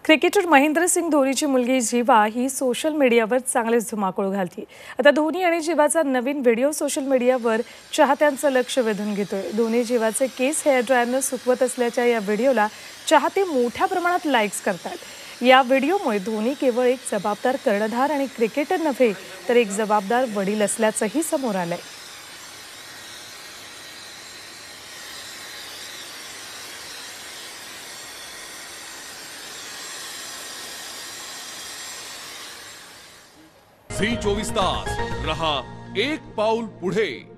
Cricketer Mahendra Singh धोनीची मुलगी जीवा ही social मीडियावर चांगलेच धुमाकूळ घालते। आता धोनी आणि जीवाचा नवीन व्हिडिओ सोशल मीडियावर चाहत्यांचं लक्ष वेधून घेतोय। धोनी जीवाचे केस हेअर ड्रायरनं सुकवत असल्याच्या या व्हिडिओला चाहते मोठ्या प्रमाणात लाईक्स करतात। या व्हिडिओमुळे धोनी केवळ एक जबाबदार कर्णधार आणि क्रिकेटर नव्हे तर एक जबाबदार वडील असल्याचंही समोर आलंय। झी 24 तास रहा एक पाऊल पुढे।